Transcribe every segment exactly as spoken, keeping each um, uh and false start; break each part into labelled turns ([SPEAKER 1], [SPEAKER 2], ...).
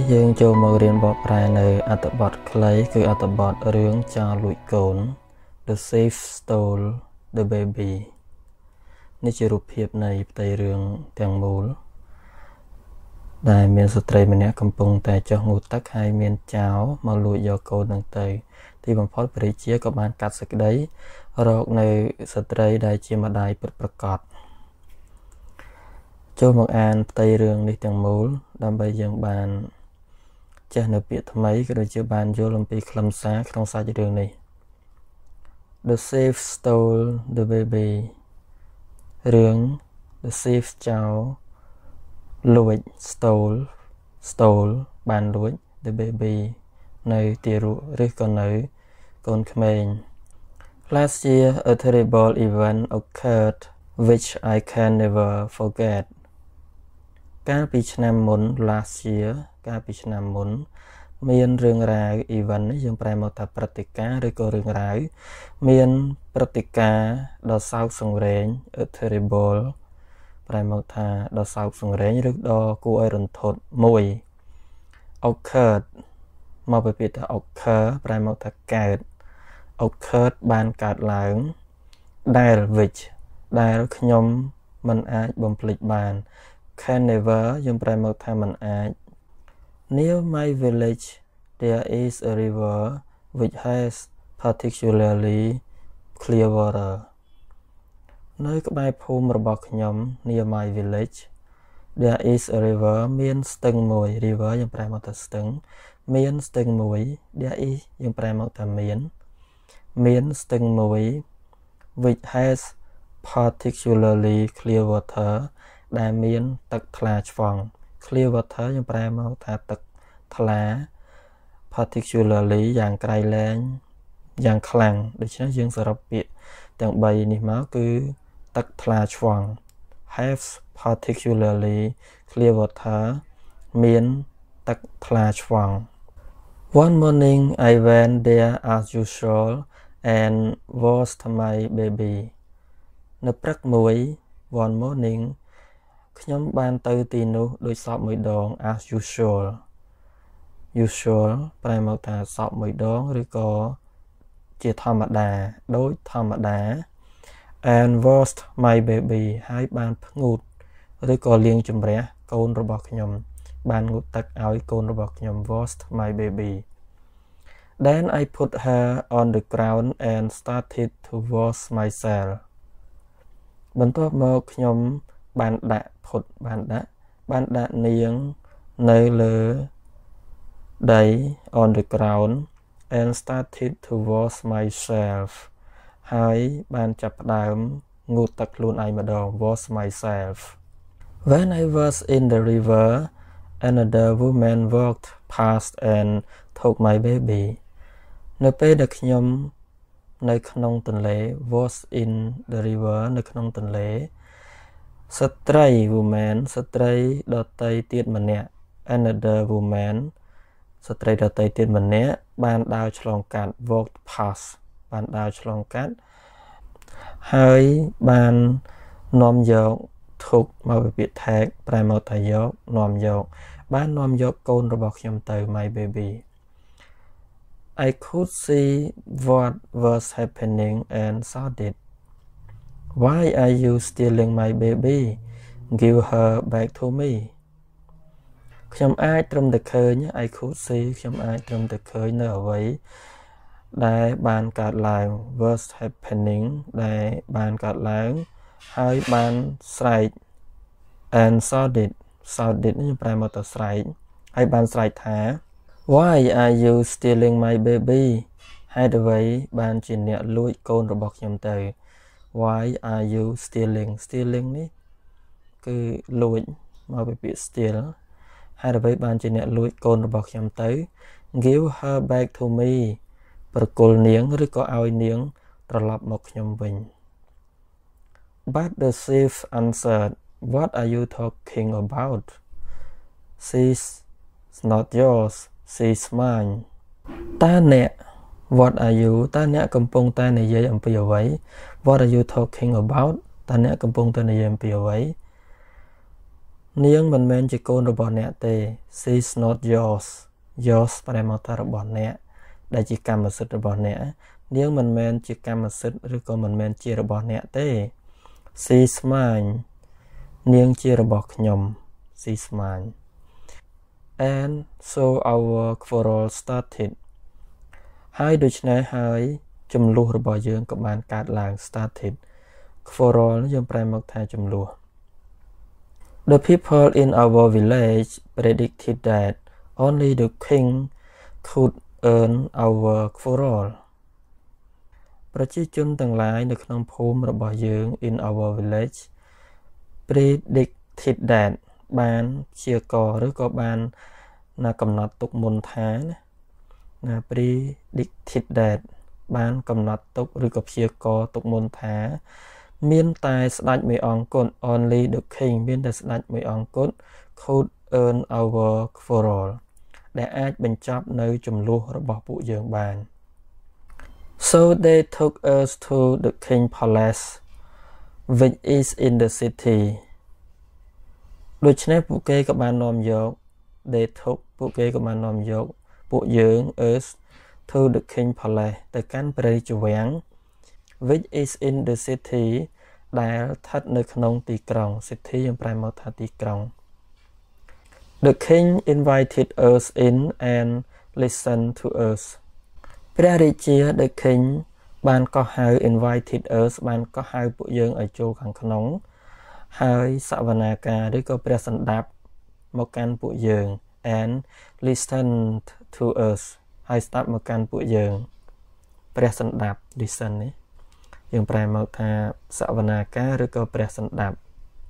[SPEAKER 1] យើងចូលមករៀនបកប្រែនៅអត្ថបទខ្លីគឺអត្ថបទរឿងចោរលួចកូន The Thief Stole the Baby នេះជារូបភាពនៃផ្ទៃរឿងទាំងមូលដែលមានស្ត្រីម្នាក់កំពុងតែចុះងូតទឹកហើយមានចោរមកលួចយកកូននឹងទៅទីបំផុតព្រះរាជាក៏បានកាត់សេចក្តីរកនៅស្ត្រីដែលជាម្ដាយពិតប្រាកដចូលមកអានផ្ទៃរឿងនេះទាំងមូលដើម្បីយើងបានចេះនៅពាក្យថ្មីក៏ដូចជាបានយល់អំពីខ្លឹមសារក្នុងសាច់រឿងនេះ The Thief Stole the Baby រឿង The Thief ចោរលួច stole stole បានលួច the baby នៅទារកឬក៏នៅកូនក្មេង Last year a terrible event occurred which I can never forget កាលពីឆ្នាំមុន last year កាលពីឆ្នាំមុនមានរឿងរ៉ាវ event នេះយើងប្រែមកថាព្រឹត្តិការណ៍ឬក៏រឿងរ៉ាវមានព្រឹត្តិការណ៍ដ៏សោកសង្រេង a terrible ប្រែមកថាដ៏សោកសង្រេងឬដ៏គួរឲ្យរន្ធត់មួយ occurred មកពីពាក្យថា occur ប្រែមកថាកើត occurred បានកើតឡើងដែល which ដែលខ្ញុំមិនអាចបំភ្លេចបាន can never យើងប្រែមកថាមិនអាច Near my village there is a river which has particularly clear water នៅក្បែរភូមិរបស់ខ្ញុំ near my village there is a river មានស្ទឹងមួយ river យើងប្រែមកថាស្ទឹងមានស្ទឹងមួយ there is យើងប្រែមកថាមានមានស្ទឹងមួយ which has particularly clear water ដែលមានទឹកថ្លាឆ្វង់ clear water យើងប្រែមកថាទឹកថ្លា particularly យ៉ាងក្រៃលែងយ៉ាងខ្លាំងដូច្នេះយើងសរុបពាក្យទាំង3នេះមកគឺទឹកថ្លាឆ្វង់ have particularly clear water មានទឹកថ្លាឆ្វង់ One morning I went there as usual and washed my baby នៅព្រឹកមួយ one morning ខ្ញុំបានទៅទីនោះដោយសពមួយដង as usual usual ប្រែមកថាសពមួយដងឬក៏ជាធម្មតាដូចធម្មតា and washed my baby ហើយបានផ្ងូតឬក៏លាងជម្រះកូនរបស់ខ្ញុំបានងូតទឹកឲ្យកូនរបស់ខ្ញុំ washed my baby then I put her on the ground and started to wash myself បន្ទាប់មកខ្ញុំបានដាក់ផុតបានដាក់បានដាក់នាងនៅលើដី on the ground and started to wash myself ហើយបានចាប់ផ្ដើមងូតទឹកខ្លួនឯងម្ដង wash myself when I was in the river another woman walked past and took my baby នៅពេលដែលខ្ញុំនៅក្នុងទន្លេ was in the river នៅក្នុងទន្លេស្ត្រី woman ស្ត្រីដតីទៀតម្នាក់ another woman ស្ត្រីដតីទៀតម្នាក់បានដើរឆ្លងកាត់ walked past បានដើរឆ្លងកាត់ហើយបាននាំយកធុកមកពីពាក្យ take ប្រែមកថាយកនាំយកបាននាំយកកូនរបស់ខ្ញុំទៅ my baby I could see what was happening and saw it Why are you stealing my baby Give her back to me ខ្ញុំអាចត្រឹមតែឃើញ I could see ខ្ញុំអាចត្រឹមតែឃើញនៅអ្វីដែលបានកើតឡើង was happening ដែលបានកើតឡើងហើយបានស្រែក and saw it saw it នេះប្រែមកទៅស្រែកហើយបានស្រែកថា Why are you stealing my baby ហេតុអ្វីបានជាអ្នកលួចកូនរបស់ខ្ញុំទៅ Why are you stealing stealing នេះគឺលួចមកពីពាក្យ steal ហេតុអ្វីបានជាអ្នកលួចកូនរបស់ខ្ញុំទៅ Give her back to me ប្រគល់នាងឬក៏ឲ្យនាងត្រឡប់មកខ្ញុំវិញ But the thief answered What are you talking about She's not yours She's mine តើអ្នក What are you តើអ្នកកំពុងតែនិយាយអំពីអ្វី What are you talking about តើអ្នកកំពុងតែនិយាយអំពីអ្វី nieng mình men chỉ côn rồi bọn nè tê she's not yours yours phải mong ta rồi bọn nè đại chỉ cầm một sự rồi bọn nè nieng mình men chỉ cầm một sự rồi còn mình men chỉ rồi bọn nè tê she's mine nieng chỉ rồi bọn nhom she's mine and so our quarrel started hai đôi này hai chùm lúa rồi bỏ dương các bạn cắt làng started quarrel nó dương phải một thay chùm lúa. The people in our village predicted that only the king could earn our quarrel. ប្រជាជនទាំងឡាយនៅក្នុងភូមិរបស់យើង in our village predicted that បានព្យាករណ៍ឬក៏បានណាកំណត់ទុកមុនថាណា predicted that បានកំណត់ទុកឬក៏ព្យាករណ៍ទុកមុនថាមានតែស្ដេចមួយអង្គគត់ only the king មានតែស្ដេចមួយអង្គគត់ could earn our quarrel ដែលអាចបញ្ចប់នៅចំនួនរបស់ពួកយើងបាន so they took us to the king palace which is in the city ដូច្នេះពួកគេក៏បាននាំយក they took ពួកគេក៏បាននាំយកពួកយើង us to the king palace ទៅកាន់ព្រះរាជវាំង which is in the city ដែលស្ថិតនៅក្នុងទីក្រុង city យើងប្រែមកថាទីក្រុង The king invited us in and listened to us ព្រះរាជា The king បានកោះហៅ invited us បានកោះហៅពួកយើងឲ្យចូលខាងក្នុងហើយសវនាការឬក៏ព្រះសណ្ដាប់មកកាន់ពួកយើង and listened to us ហើយស្ដាប់មកកាន់ពួកយើងព្រះសណ្ដាប់ listen នេះយើងប្រែមកថាសវនាការឬក៏ព្រះសណ្ដាប់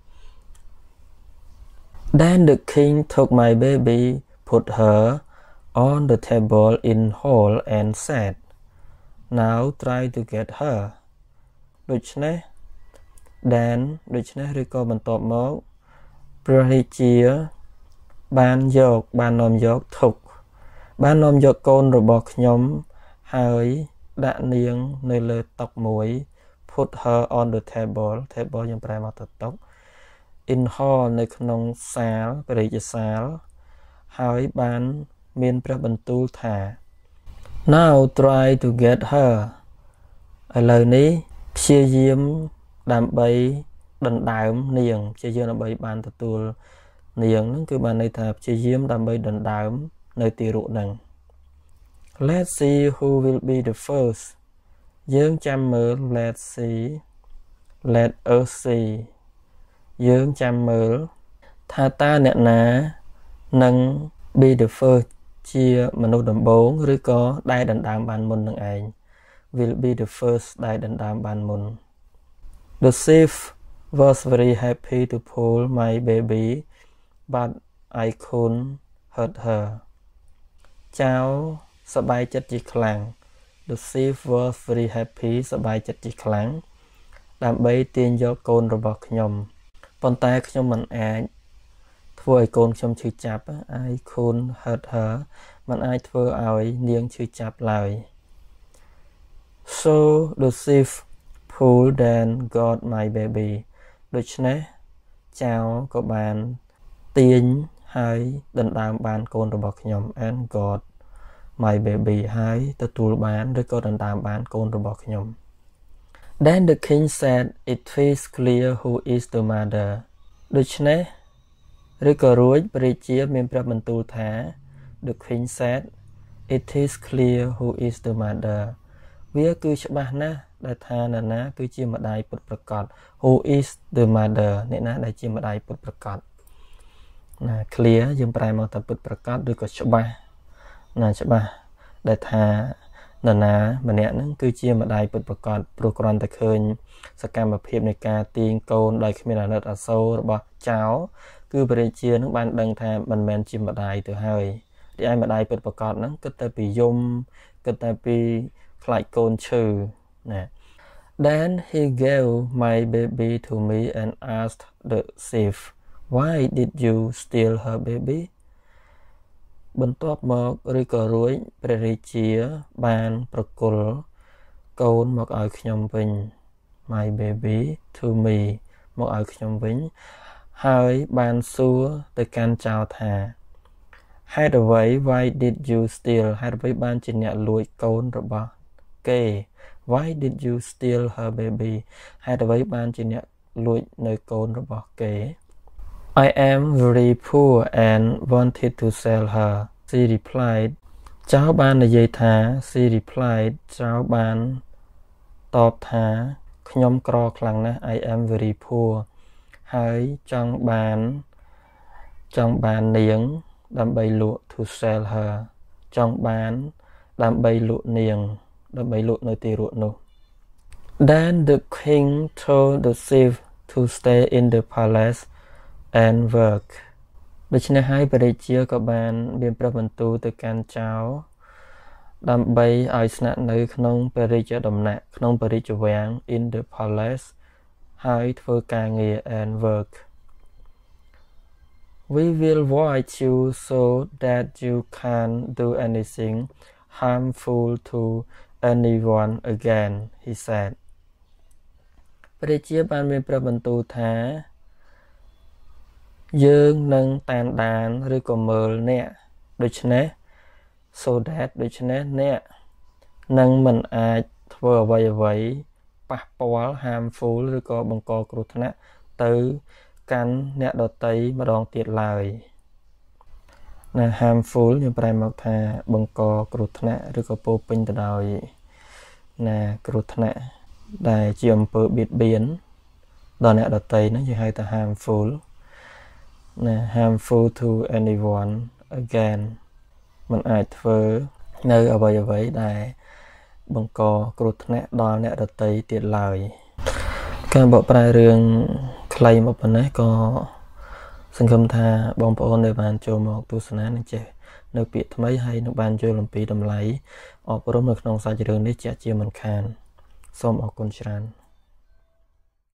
[SPEAKER 1] Then the king took my baby put her on the table in hall and said now try to get her ដូច្នេះ then ដូច្នេះឬក៏បន្ទាប់មកព្រះរាជាបានយកបាននាំយកធុកបាននាំយកកូនរបស់ខ្ញុំហើយដាក់នាងនៅលើតុមួយ put her on the table table យើងប្រែមកទៅតុ in hall នៅក្នុងសាលព្រះរាជសាលហើយបានមានព្រះបន្ទូលថា now try to get her ឥឡូវនេះព្យាយាមដើម្បីដណ្ដើមនាងព្យាយាមដើម្បីបានទទួលនាងហ្នឹងគឺបានន័យថាព្យាយាមដើម្បីដណ្ដើមនៅទីរក់ហ្នឹង Let's see who will be the first យើងចាំមើល let's see let us see យើងចាំមើលថាតើអ្នកណានឹង be the first ជាមនុស្សដំបូងឬក៏ដែលដណ្ដើមបានមុននឹងឯង will be the first ដែលដណ្ដើមបានមុន The thief was very happy to pull my baby but I couldn't hurt her ចៅសប្បាយចិត្តជាខ្លាំង The thief was very happy សប្បាយចិត្តជាខ្លាំងដើម្បីទាញយកកូនរបស់ខ្ញុំប៉ុន្តែខ្ញុំមិនអាចធ្វើឲ្យកូនខ្ញុំឈឺចាប់ I couldn't hurt her មិនអាចធ្វើឲ្យនាងឈឺចាប់ឡើយ So the thief pulled and got my baby ដូច្នេះចៅក៏បានទាញហើយដណ្ដើមបានកូនរបស់ខ្ញុំ and got my baby ហើយទទួលបានឬក៏ដណ្ដើមបានកូនរបស់ខ្ញុំ Then the king said it is clear who is the mother ដូច្នេះឬក៏រួចព្រះរាជាមានព្រះបន្ទូលថា The king said it is clear who is the mother វាគឺច្បាស់ណាស់ដែលថានរណាគឺជាម្ដាយពិតប្រាកដ Who is the mother អ្នកណាដែលជាម្ដាយពិតប្រាកដណា clear យើងប្រែមកថាពិតប្រាកដឬក៏ច្បាស់ណាច្បាស់ដែលថានរណាម្នាក់ហ្នឹងគឺជាម្ដាយពិតប្រាកដព្រោះគ្រាន់តែឃើញសកម្មភាពនៃការទាញកូនដោយគ្មានអាណិតអាសូររបស់ចៅគឺព្រះរាជានឹងបានដឹងថាមិនមែនជាម្ដាយទៅហើយទីឯម្ដាយពិតប្រាកដហ្នឹងគិតតែពីយំគិតតែពីខ្លាចកូនឈឺណា Then he gave my baby to me and asked the thief why did you steal her baby បន្ទាប់មកឬក៏រួចព្រះរាជាបានប្រគល់កូនមកឲ្យខ្ញុំវិញ my baby to me មកឲ្យខ្ញុំវិញ hơi ban xua từ can chào thà hai đầu vậy why did you steal hai đầu vậy ban chỉ nhẹ lùi côn rồi bỏ kê why did you steal her baby hai đầu vậy ban chỉ nhẹ lùi nơi côn rồi bỏ kê I am very poor and wanted to sell her she replied cháu ban là dây thà she replied cháu ban tọp thà nhóm cro khăn nè I am very poor hơi trong bàn trong bàn niềng đâm bay lụa to sell her trong bàn đâm bay lụa niềng đâm bay lụa nơi tì ruột nụ then the king told the thief to stay in the palace and workដូច្នេះហើយព្រះរាជាក៏បានមានព្រះបន្ទូលទៅកាន់ចៅដើម្បីឲ្យស្នាក់នៅក្នុងព្រះរាជដំណាក់ក្នុងព្រះរាជវាំង in the palace ហើយធ្វើការងារ and work we will watch you so that you can't do anything harmful to anyone again he said ព្រះរាជាបានមានព្រះបន្ទូលថាយើងនឹងតាមដានឬក៏មើលអ្នកដូច្នេះ so that ដូច្នេះអ្នកនឹងមិនអាចធ្វើអ្វីអ្វីប៉ះពាល់ harmful ឬក៏បង្កគ្រោះថ្នាក់ទៅកាន់អ្នកដទៃម្ដងទៀតឡើយណា harmful យើងប្រែមកថាបង្កគ្រោះថ្នាក់ឬក៏ពោពេញទៅដោយណាគ្រោះថ្នាក់ដែលជាអំពើបៀតបៀនដល់អ្នកដទៃហ្នឹងយើងហៅថា harmful ណា harmful to anyone again มันអាចធ្វើនៅអ្វីអ្វីដែលបង្កគ្រោះថ្នាក់ដល់អ្នកដទៃទៀតឡើយការបកប្រែរឿងខ្លីមកប៉ុណ្ណេះក៏សង្ឃឹមថាបងប្អូនដែលបានចូលមកទស្សនានឹងចេះនៅពាក្យថ្មីហើយនឹងបានយល់អំពីតម្លៃអប់រំនៅក្នុងសាច់រឿងនេះជាជាមិនខានសូមអរគុណច្រើន